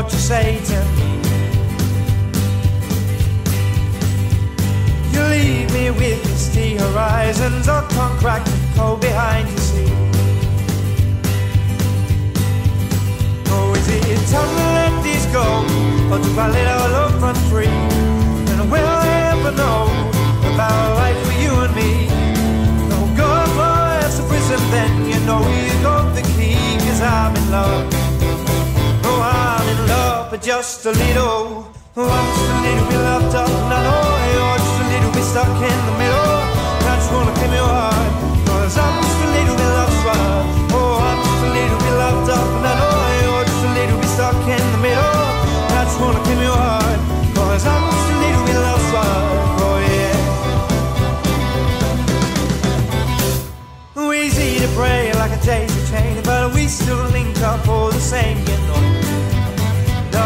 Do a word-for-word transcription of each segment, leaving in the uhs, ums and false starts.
what you say to me. You leave me with misty horizons, I can't crack the code behind you, see. Oh, is it time to let these go, or do I let our love run free? And will I ever know about life for you and me? No, go far to prison, then you know you got the key. Cause I'm in love, oh I'm in love, but just a little. Oh, I'm just a little bit loved up, and I know you're just a little bit stuck in the middle. I just wanna claim your heart, cause I'm just a little bit love struck. Oh, I'm just a little bit loved up, and I know you're just a little bit stuck in the middle. I just wanna claim your heart, cause I'm just a little bit love struck. Oh yeah. Oh, easy to pray like a daisy chain, but we still link up all the same, you know. No,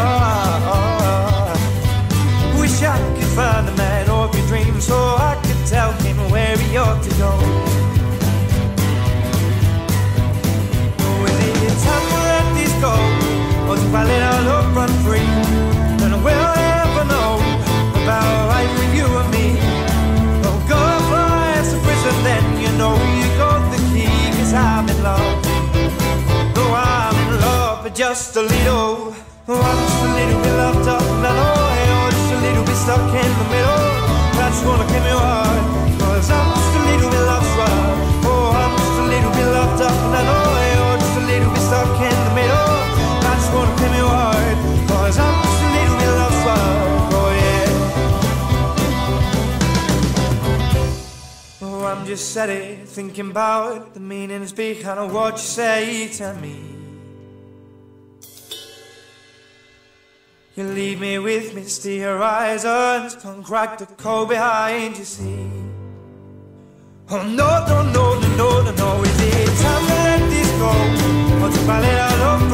wish I could find the man of your dreams, so I could tell him where he ought to go. Oh, is it time to let this go, or do I let our love run free? And will I ever know about life with you and me? Oh, go fly as a prison, then you know you got the key. Cause I'm in love, oh I'm in love, but just a little. Oh, I'm just a little bit loved up, and I know you're just a little bit stuck in the middle. I just wanna claim your heart, cause I'm just a little bit love struck. Oh, I'm just a little bit loved up, and I know you're just a little bit stuck in the middle. I just wanna claim your heart, cause I'm just a little bit love struck. Oh yeah. Oh, I'm just sat here thinking about the meanings behind what you say to me. You leave me with misty horizons, can't crack the code behind you, see. Oh no, no, no, no, no, no, no. Is it time to let this go, or to I let our love